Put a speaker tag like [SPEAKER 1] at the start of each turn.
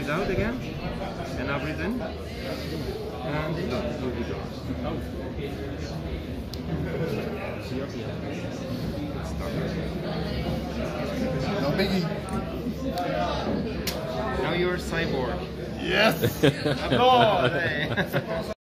[SPEAKER 1] breathe out again. And now breathe in. And done. Here we go.
[SPEAKER 2] No biggie.
[SPEAKER 1] Now you're a cyborg.
[SPEAKER 2] Yes!
[SPEAKER 1] Applause!